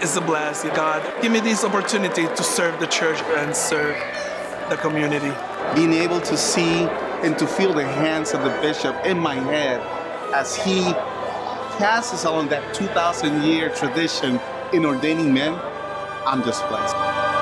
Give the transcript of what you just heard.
is a blessing. God, give me this opportunity to serve the church and serve the community. Being able to see and to feel the hands of the bishop in my head as he passes along that 2,000-year tradition in ordaining men, I'm just blessed.